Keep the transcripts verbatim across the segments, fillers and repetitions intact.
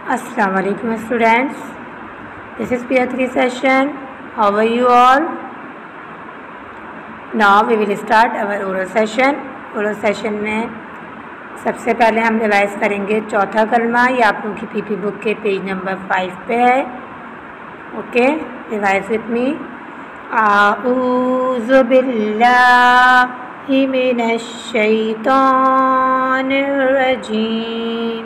Assalamu alaikum students, this is P R three session. How are you all? Now we will start our oral session. oral session में सबसे पहले हम revise करेंगे चौथा कलमा। ये आप लोगों की पीपी बुक के पेज नंबर फाइव पे है। Okay, revise with me. आऊज़ु बिल्लाहि मिनश शैतानिर रजीम,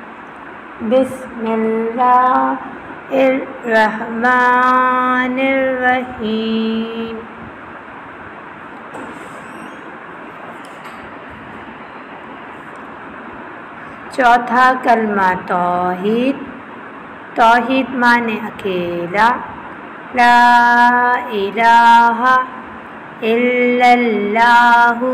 बिस्मिल्लाहिर्रहमानिर्रहीम। चौथा कलमा तौहीद। तौहीद माने अकेला। ला इलाहा इल्लल्लाहु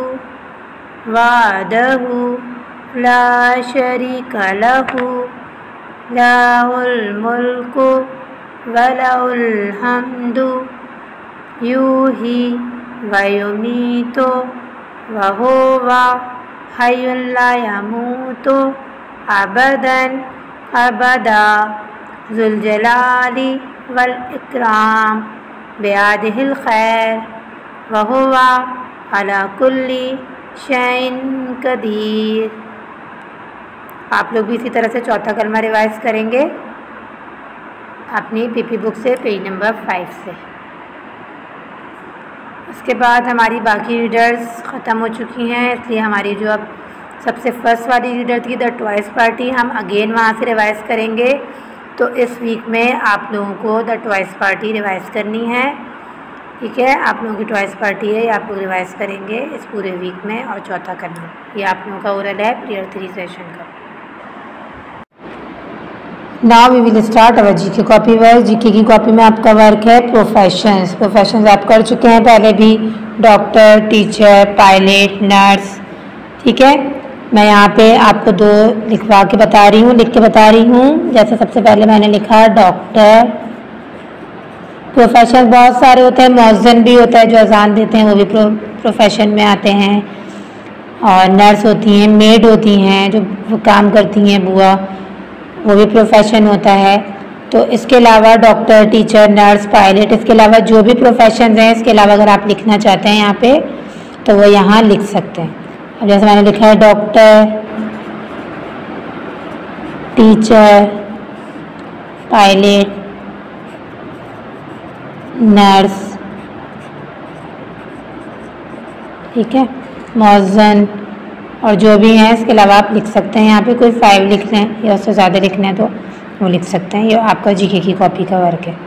वहदहु ला शरीका लहु लहुल मुल्कु व लहुल हम्दु युही व युमीतु व हुवा हय्युन ला यमूतु अबदन अबदा ज़ुल जलाली वल इकराम बियदिहिल खैर व हुवा अला कुल्ली शैइन कदीर। आप लोग भी इसी तरह से चौथा कलमा रिवाइज करेंगे अपनी पीपी बुक से पेज नंबर फाइव से। उसके बाद हमारी बाकी रीडर्स ख़त्म हो चुकी हैं, इसलिए हमारी जो अब सबसे फर्स्ट वाली रीडर थी द ट्वाइस पार्टी, हम अगेन वहाँ से रिवाइज़ करेंगे। तो इस वीक में आप लोगों को द ट्वाइस पार्टी रिवाइज़ करनी है। ठीक है, आप लोगों की ट्वाइस पार्टी है, ये आप लोग रिवाइज़ करेंगे इस पूरे वीक में। और चौथा करना ये आप लोगों का ओरल है पीरियड थ्री सेशन का। Now we will start our GK copy work. GK की कॉपी में आपका वर्क है प्रोफेशंस। प्रोफेशंस आप कर चुके हैं पहले भी, डॉक्टर, टीचर, पायलट, नर्स। ठीक है, मैं यहाँ पे आपको दो लिखवा के बता रही हूँ, लिख के बता रही हूँ। जैसे सबसे पहले मैंने लिखा डॉक्टर। प्रोफेशन बहुत सारे होते हैं, मौज़िन भी होता है जो अजान देते हैं, वो भी प्रो, प्रोफेशन में आते हैं। और नर्स होती हैं, मेड होती हैं जो वो काम करती हैं, बुआ, वो भी प्रोफेशन होता है। तो इसके अलावा डॉक्टर, टीचर, नर्स, पायलट, इसके अलावा जो भी प्रोफेशन हैं, इसके अलावा अगर आप लिखना चाहते हैं यहाँ पे तो वो यहाँ लिख सकते हैं। अब जैसे मैंने लिखा है डॉक्टर, टीचर, पायलट, नर्स। ठीक है, मौज़न और जो भी हैं, इसके अलावा आप लिख सकते हैं। यहाँ पे कोई फाइव लिख लें या उससे ज़्यादा लिखना है तो वो लिख सकते हैं। ये आपका जीके की कॉपी का वर्क है।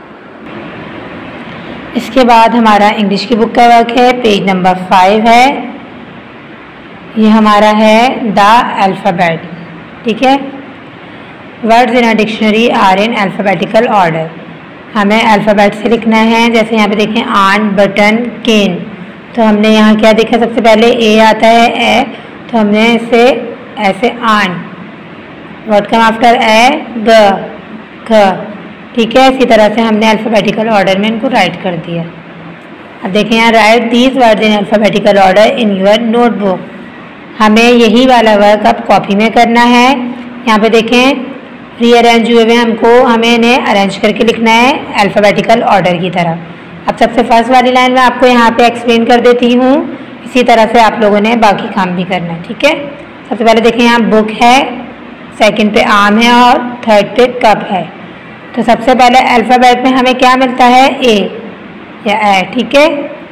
इसके बाद हमारा इंग्लिश की बुक का वर्क है, पेज नंबर फाइव है। ये हमारा है द अल्फ़ाबेट। ठीक है, words in a dictionary are in alphabetical order. हमें अल्फ़ाबेट से लिखना है। जैसे यहाँ पे देखें आन, बटन, केन। तो हमने यहाँ क्या देखा, सबसे पहले ए आता है, ए, तो हमने इसे ऐसे आन, व्हाट कम आफ्टर ए, ग, ख। ठीक है, इसी तरह से हमने अल्फ़ाबेटिकल ऑर्डर में इनको राइट कर दिया। अब देखें यहाँ, write these words in alphabetical order in your notebook. हमें यही वाला वर्क अब कॉपी में करना है। यहाँ पे देखें रीअरेंज हुए हुए, हमको हमें इन्हें अरेंज करके लिखना है अल्फ़ाबेटिकल ऑर्डर की तरह। अब सबसे फर्स्ट वाली लाइन में आपको यहाँ पे एक्सप्लेन कर देती हूँ, इसी तरह से आप लोगों ने बाकी काम भी करना है। ठीक है, सबसे पहले देखें यहाँ बुक है, सेकंड पे आम है और थर्ड पे कप है। तो सबसे पहले अल्फ़ाबेट में हमें क्या मिलता है, ए या ए। ठीक है,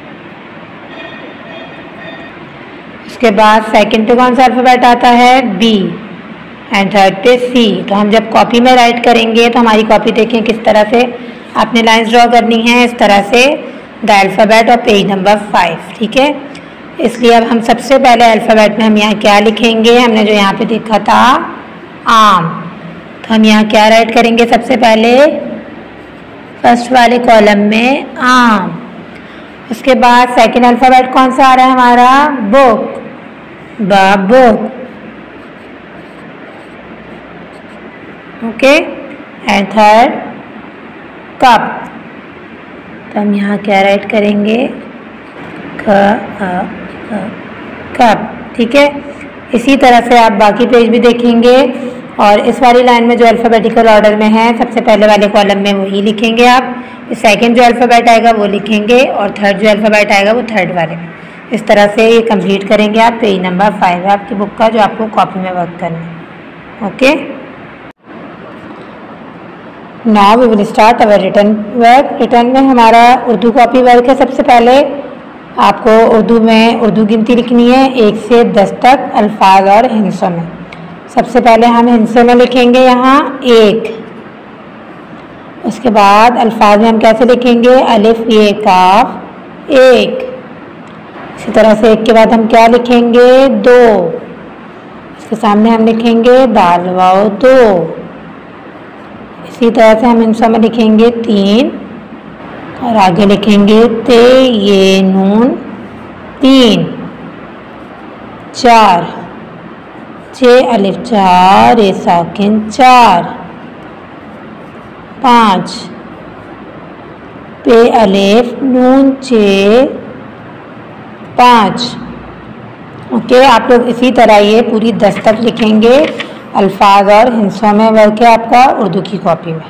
उसके बाद सेकंड पे कौन सा अल्फ़ाबेट आता है, बी, एंड थर्ड पे सी। तो हम जब कॉपी में राइट करेंगे तो हमारी कॉपी देखें किस तरह से आपने लाइंस ड्रॉ करनी है, इस तरह से द अल्फ़ाबेट और पेज नंबर फाइव। ठीक है, इसलिए अब हम सबसे पहले अल्फ़ाबेट में हम यहाँ क्या लिखेंगे, हमने जो यहाँ पे देखा था आम, तो हम यहाँ क्या राइट करेंगे, सबसे पहले फर्स्ट वाले कॉलम में आम। उसके बाद सेकेंड अल्फ़ाबेट कौन सा आ रहा है हमारा, बुक, ब, book. Okay, and third cup. तो हम यहाँ क्या राइट करेंगे, ख, अ, अ, कप। ठीक है, इसी तरह से आप बाकी पेज भी देखेंगे। और इस वाली लाइन में जो अल्फ़ाबेटिकल ऑर्डर में है सबसे पहले वाले कॉलम में वही लिखेंगे आप, सेकंड जो अल्फ़ाबेट आएगा वो लिखेंगे और थर्ड जो अल्फ़ाबेट आएगा वो थर्ड वाले में। इस तरह से ये कंप्लीट करेंगे आप। पेज नंबर फाइव है आपकी बुक का जो आपको कॉपी में वर्क करना है। Okay, now we will start our return work. Return में हमारा उर्दू कॉपी वर्क है। सबसे पहले आपको उर्दू में उर्दू गिनती लिखनी है एक से दस तक अल्फाज और हिंसों में। सबसे पहले हम हिंसे में लिखेंगे यहाँ एक, उसके बाद अल्फाज में हम कैसे लिखेंगे अलिफ ये काफ एक। इसी तरह से एक के बाद हम क्या लिखेंगे दो, इसके सामने हम लिखेंगे दाल वाओ दो। इसी तरह से हम हिंसों में लिखेंगे तीन और आगे लिखेंगे ते ये नून तीन। चार चे अलिफ चार ए साकिन चार। पाँच पे अलिफ नून चे पाँच। ओके, आप लोग इसी तरह ये पूरी दस तक लिखेंगे। अल्फाज और हिंसों में वर्क है आपका उर्दू की कॉपी में।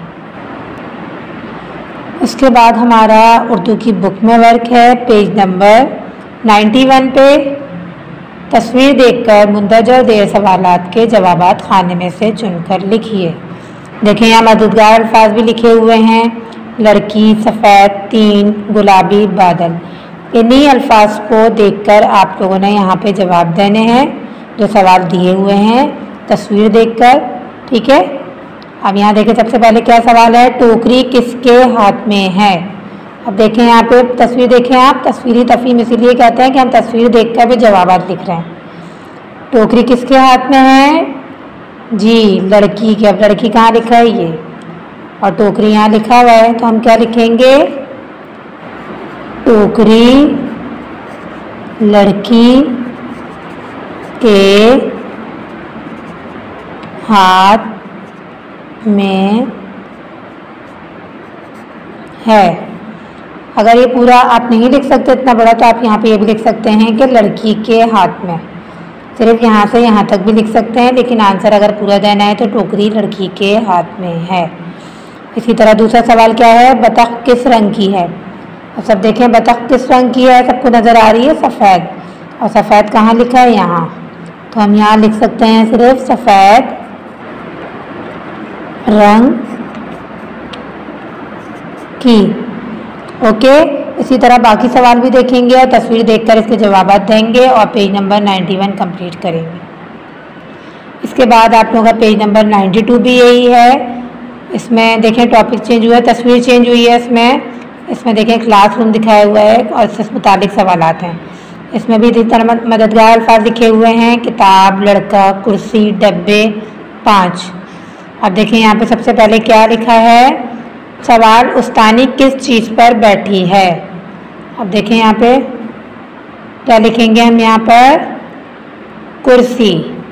उसके बाद हमारा उर्दू की बुक में वर्क है पेज नंबर इक्यानवे पे। तस्वीर देखकर मुंदरजा देर सवालात के जवाबात खाने में से चुनकर लिखिए। देखें यहाँ मददगार अल्फाज भी लिखे हुए हैं, लड़की, सफ़ेद, तीन, गुलाबी, बादल। इन्हीं अल्फाज को देखकर आप लोगों ने यहाँ पे जवाब देने हैं जो सवाल दिए हुए हैं तस्वीर देखकर। ठीक है, अब यहाँ देखें सबसे पहले क्या सवाल है, टोकरी किसके हाथ में है। अब देखें यहाँ पे तस्वीर देखें आप, तस्वीरी तफहीम इसीलिए कहते हैं कि हम तस्वीर देखकर भी जवाब लिख रहे हैं। टोकरी किसके हाथ में है जी लड़की के। अब लड़की कहाँ लिखा है ये, और टोकरी यहाँ लिखा हुआ है, तो हम क्या लिखेंगे टोकरी लड़की के हाथ में है। अगर ये पूरा आप नहीं लिख सकते इतना बड़ा तो आप यहाँ पे ये भी लिख सकते हैं कि लड़की के हाथ में, सिर्फ यहाँ से यहाँ तक भी लिख सकते हैं, लेकिन आंसर अगर पूरा देना है तो टोकरी लड़की के हाथ में है। इसी तरह दूसरा सवाल क्या है, बतख किस रंग की है। और सब देखें बतख किस रंग की है, सबको नज़र आ रही है सफ़ेद, और सफ़ेद कहाँ लिखा है यहाँ, तो हम यहाँ लिख सकते हैं सिर्फ सफ़ेद रंग की। ओके, इसी तरह बाकी सवाल भी देखेंगे और तस्वीर देखकर इसके जवाब देंगे और पेज नंबर इक्यानवे कंप्लीट करेंगे। इसके बाद आप लोगों का पेज नंबर बानवे भी यही है। इसमें देखें टॉपिक चेंज हुआ है, तस्वीर चेंज हुई है। इसमें इसमें देखें क्लासरूम दिखाया हुआ है और इससे मुताबिक सवालात हैं। इसमें भी इसी तरह मददगार अल्फाज लिखे हुए हैं, किताब, लड़का, कुर्सी, डब्बे, पाँच। अब देखें यहाँ पे सबसे पहले क्या लिखा है, सवाल उस्तानी किस चीज़ पर बैठी है। अब देखें यहाँ पे क्या लिखेंगे हम, यहाँ पर कुर्सी,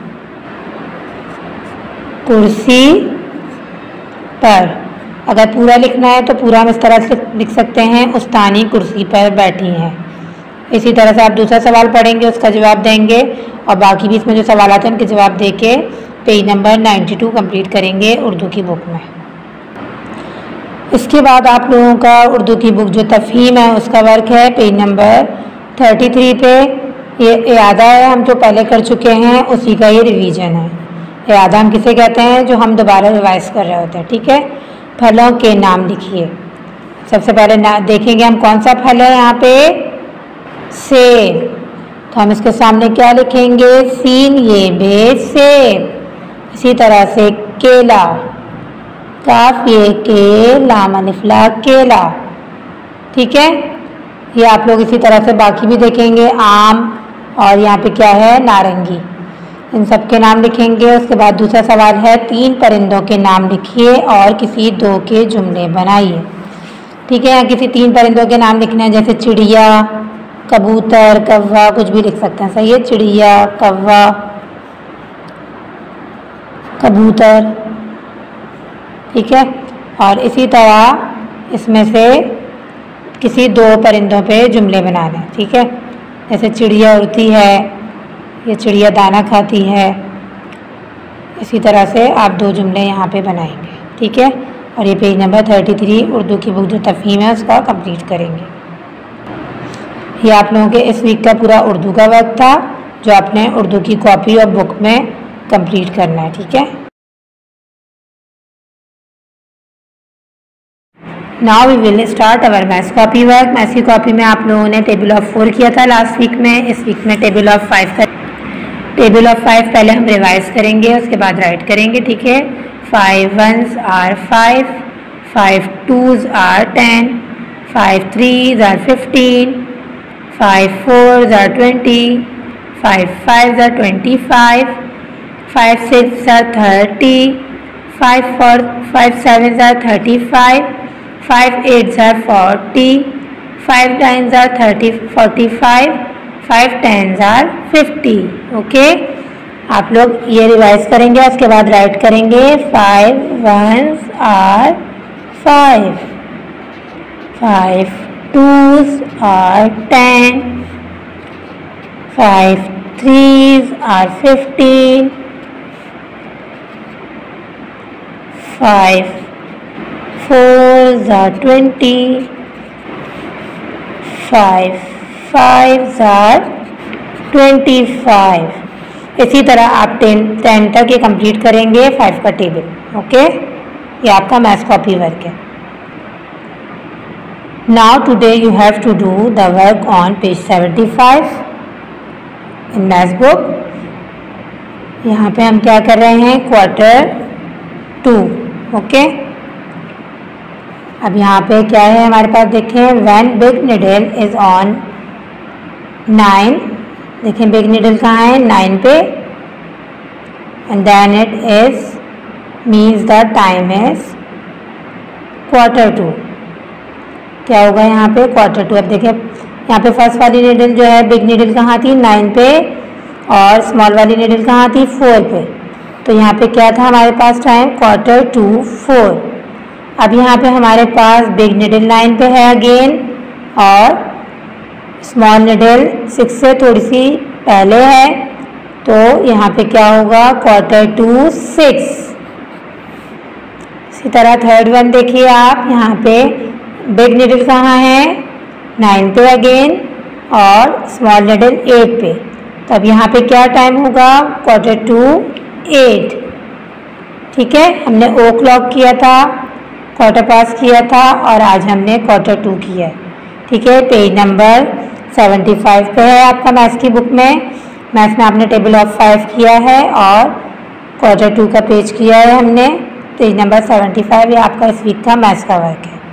कुर्सी पर। अगर पूरा लिखना है तो पूरा हम इस तरह से लिख सकते हैं, उस्तानी कुर्सी पर बैठी हैं। इसी तरह से आप दूसरा सवाल पढ़ेंगे, उसका जवाब देंगे और बाकी भी इसमें जो सवाल आते हैं उनके जवाब दे के पेज नंबर बानवे कंप्लीट करेंगे उर्दू की बुक में। इसके बाद आप लोगों का उर्दू की बुक जो तफहीम है उसका वर्क है पेज नंबर तैंतीस पे। ये इयादा है, हम जो पहले कर चुके हैं उसी का ये रिवीजन है। इयादा हम किसे कहते हैं, जो हम दोबारा रिवाइज कर रहे होते हैं। ठीक है, फलों के नाम लिखिए। सबसे पहले ना देखेंगे हम कौन सा फल है, यहाँ पे सेब, तो हम इसके सामने क्या लिखेंगे, सीन ये बे सेब। इसी तरह से केला, काफ ये के लाम अलिफ ला केला। ठीक है, ये आप लोग इसी तरह से बाकी भी देखेंगे, आम, और यहाँ पे क्या है नारंगी। इन सब के नाम लिखेंगे। उसके बाद दूसरा सवाल है, तीन परिंदों के नाम लिखिए और किसी दो के जुमले बनाइए। ठीक है, यहाँ किसी तीन परिंदों के नाम लिखने हैं, जैसे चिड़िया, कबूतर, कौवा, कुछ भी लिख सकते हैं। सही है, चिड़िया, कौवा, कबूतर। ठीक है, और इसी तरह इसमें से किसी दो परिंदों पे जुमले बनाने। ठीक है, जैसे चिड़िया उड़ती है, ये चिड़िया दाना खाती है, इसी तरह से आप दो जुमले यहाँ पे बनाएंगे, ठीक है। और ये page number thirty three Urdu की बुक जो तफ़हीम है उसका कंप्लीट करेंगे। ये आप लोगों के इस वीक का पूरा उर्दू का वर्क था जो आपने उर्दू की कॉपी और बुक में कंप्लीट करना है, ठीक है। Now we will start our maths copy work. Maths की कॉपी में आप लोगों ने टेबल ऑफ फोर किया था लास्ट वीक में, इस वीक में टेबल ऑफ फाइव का टेबल ऑफ फाइव पहले हम रिवाइज करेंगे, उसके बाद राइट करेंगे, ठीक है। Five ones are five, five twos are ten, five threes are fifteen, five fours are twenty, five fives are twenty five, five six are thirty, five four five seven are thirty five, five eights are forty, five nines are thirty forty five, five tens are fifty. Okay, आप लोग ये revise करेंगे, उसके बाद write करेंगे। Five ones are five, five twos are ten, five threes are fifteen, five fours are twenty, five fives are twenty-five। इसी तरह आप टेन टेन तक ये कंप्लीट करेंगे फाइव का टेबल। ओके, ये आपका मैथ्स कॉपी वर्क है। Now today you have to do the work on page seventy five in maths book. यहाँ पे हम क्या कर रहे हैं, क्वार्टर टू। ओके, अब यहाँ पे क्या है हमारे पास, देखें, when big needle is on nine. देखें बिग निडल कहाँ है, नाइन पे, and then it is means the time is quarter to. क्या होगा यहाँ पे, क्वार्टर टू। अब देखें यहाँ पे फर्स्ट वाली निडल जो है बिग निडल कहाँ थी, नाइन पे, और स्मॉल वाली निडल कहाँ थी, फोर पे। तो यहाँ पे क्या था हमारे पास टाइम, क्वार्टर टू फोर। अब यहाँ पे हमारे पास बिग निडल नाइन पे है अगेन, और स्मॉल निडल सिक्स से थोड़ी सी पहले है, तो यहाँ पे क्या होगा, क्वार्टर टू सिक्स। इसी तरह थर्ड वन देखिए आप, यहाँ पे बिग निडल कहाँ है, नाइन पे अगेन, और स्मॉल निडल एट पे। तो अब यहाँ पे क्या टाइम होगा, क्वार्टर टू एट। ठीक है, हमने ओ क्लॉक किया था, क्वार्टर पास किया था, और आज हमने क्वार्टर टू किया है। ठीक है, पेज नंबर सेवेंटी फाइव पे है आपका मैथ्स की बुक में। मैथ्स में आपने टेबल ऑफ फाइव किया है और क्वार्टर टू का पेज किया है हमने। पेज नंबर सेवेंटी फाइव ये आपका इस वीक का मैथ्स का वर्क है।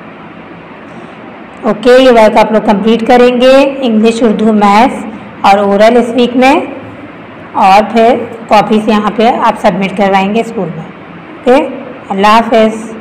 ओके, ये वर्क आप लोग कंप्लीट करेंगे, इंग्लिश, उर्दू, मैथ्स और ओरल इस वीक में, और फिर कॉपीज यहाँ पे आप सबमिट करवाएंगे स्कूल में। ओके, अल्लाह हाफिज़।